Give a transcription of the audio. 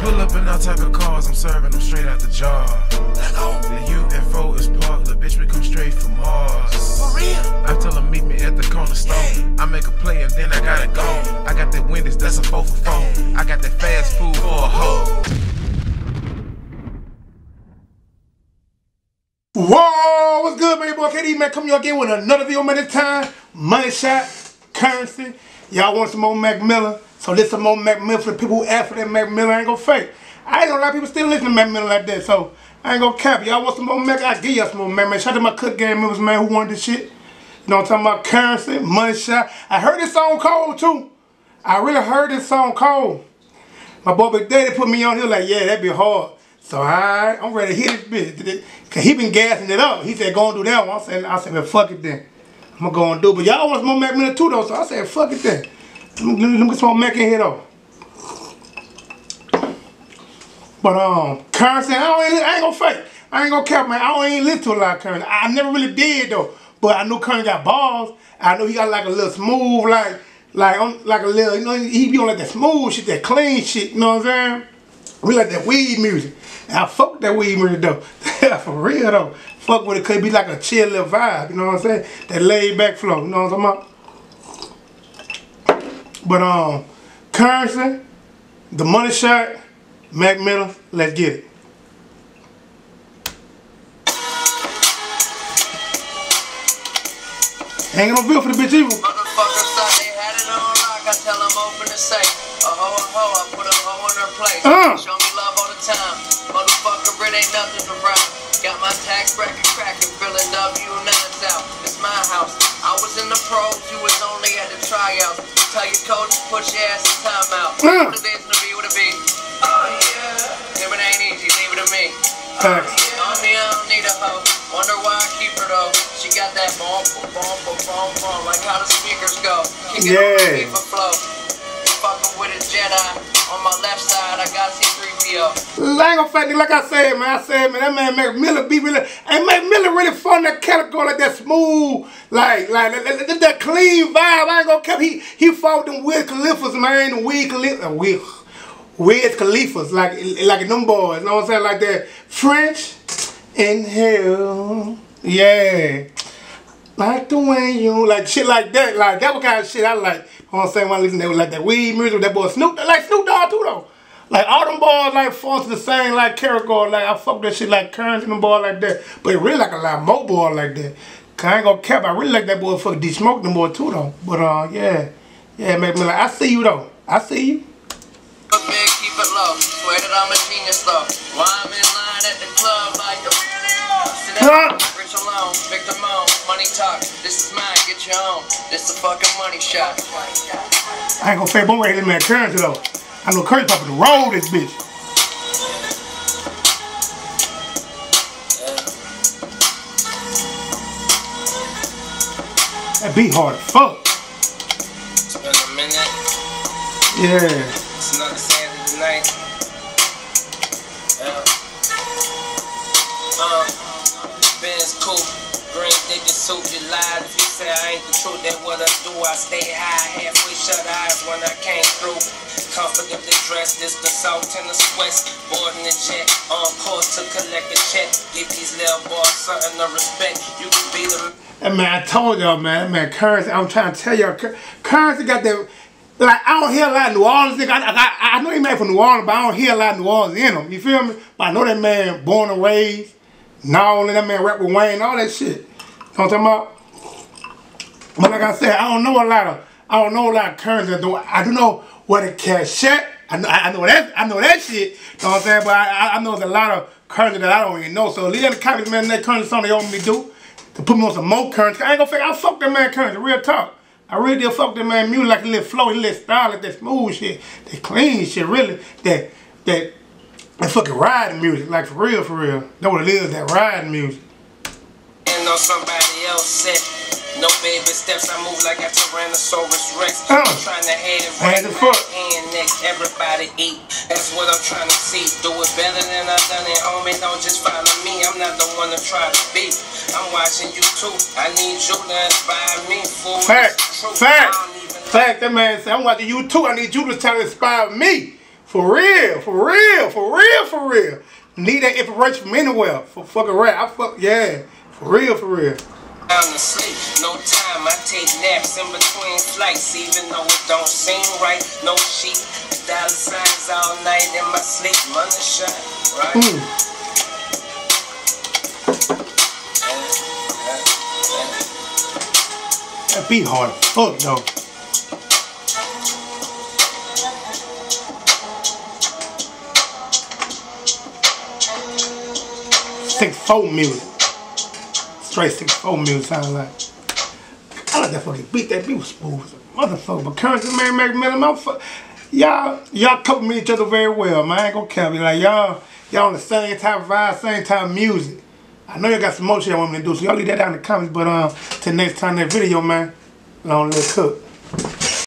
Pull up in all type of cars, I'm serving them straight out the jar. The UFO is parked, the bitch we come straight from Mars. For real? I tell them meet me at the corner store. I make a play and then I gotta go. I got that Wendy's, that's a 4 for 4. I got that fast food for a hoe. Whoa, what's good, man? Boy, KD, man, coming again with another video, man. This time, money shot, currency. Y'all want some more Mac Miller? So this some more Mac Miller for the people who ask for that Mac Miller. I ain't gonna fake. I ain't know a lot of people still listen to Mac Miller like that, so I ain't gonna cap. Y'all want some more Mac? I give y'all some more Mac, man. Shout out to my Cook Game members, man, who wanted this shit. You know what I'm talking about? Currency, money shot. I heard this song cold too. I really heard this song cold. My boy Big Daddy put me on here like, yeah, that'd be hard. So I'm ready to hit this bitch. Cause he been gassing it up. He said, go and do that one. I said, well, fuck it then. I'm gonna go and do it. But y'all want some more Mac Miller too though, so I said, fuck it then. Let me get some more Mac in here though. But currency, I ain't gonna fake. I ain't gonna cap, man. I don't even listen to a lot of currency. I never really did though. But I knew Curren got balls. I know he got like a little smooth, like a little, you know, he be on like that smooth shit, that clean shit, you know what I'm saying? We like that weed music. And I fuck with that weed music though. For real though. Fuck with it, could be like a chill little vibe, you know what I'm saying? That laid back flow, you know what I'm talking about? But currency, the money shot, Mac Miller, let's get it. Ain't no bill for the bitch either. Motherfuckers thought they had it on lock. I tell them open the safe. A hoe, I put a hoe in her place. Show me love all the time. Motherfucker, it ain't nothing to rhyme. Got my tax bracket cracking, filling W9s out. It's my house. I was in the pros, you was only at the tryouts. Tell your coach, put your ass in timeout. What it is to be, what it be? Oh yeah. If it ain't easy, leave it to me. On me, I don't need a hoe. Wonder why I keep her though. She got that boom, like how the speakers go. Kick it on the FIFA flow. You fucking with a Jedi. On my left side, I got C3PO. I ain't gonna fake it like I said, man. That man Mac Miller be really, and Mac Miller really fun that category, like that smooth, like that clean vibe. I ain't gonna cap. He fought them Wiz Khalifas, man. The Wiz Khalifas, like them boys. You know what I'm saying? Like that French in hell, yeah. Like the way you, like shit like that. Like that what kind of shit I like. You know what I'm saying? When I listen to like that weed music with that boy Snoop, like Snoop Dogg too though. Like all them boys like falls to the same like category. Like I fuck that shit like Curren and them boys like that. But it really like a lot more boys like that. Cause I ain't gonna cap. I really like that boy fucking D-Smoke them boy too though. But yeah, make me like I see you though. I see you. Big, keep it low. Swear that I'm a genius though. Why I'm in line at the club like the rich alone, victim own, money talk. This is mine, get your own. This a fucking money shot. I ain't gonna fake, but I'm ready to man Curren though. I know Curren's about to roll this bitch. That beat hard as fuck. It's been a minute. Yeah. It's another Saturday night. Ben's cool. Green digger suit, you lied. If you say I ain't the truth, then what I do? I stay high, halfway shut eyes when I came through. Comfortably dressed, this the salt and the sweats. Boarding the jet, on course to collect a check. Give these little boys something to respect. You can be the. And man, I told y'all, man, Curren, I'm trying to tell y'all, Curren got that. Like, I don't hear a lot of New Orleans nigga. I know he made from New Orleans, but I don't hear a lot of New Orleans in him. You feel me? But I know that man born and raised. Not only that man rap with Wayne, all that shit. You know what I'm talking about? But like I said, I don't know a lot of Curren. I do know what a cassette. I know that shit. You know what I'm saying? But I know there's a lot of Curren that I don't even know. So leave in the comments, man, that Curren song they want me to do. To put me on some more Curren. I ain't gonna fake, I fuck that man Curren, real talk. I really did fuck that man music like a little flow, a little style, like that smooth shit, that clean shit, really, that fucking riding music, like for real. That's what it is, that riding music. And on somebody else said, no baby steps, I move like a Tyrannosaurus Rex. I'm trying to have it right hand next, everybody eat. That's what I'm trying to see. Do it better than I've done it, homie. Don't just follow me. I'm not the one to try to be. I'm watching you too. I need you to inspire me. Fact. That man said, I'm watching you too. I need you to try to inspire me. For real, for real, for real, for real. Need that inspiration from anywhere. For fucking rap. Yeah. For real, for real. Time to sleep, no time, I take naps in between flights, even though it don't seem right. No sheep, dollar signs all night in my sleep, money shine, right? That beat hard as fuck though. .6-4 music. Straight 6-4 music sound like. I like that fucking beat. That beat was smooth as a motherfucker. But Curren man, make me motherfucker. Y'all couple me each other very well, man. I ain't gonna count me. Like y'all on the same type of vibe, same type of music. I know y'all got some more shit y'all want me to do, so y'all leave that down in the comments. But till next time, that video, man. Long live Cook.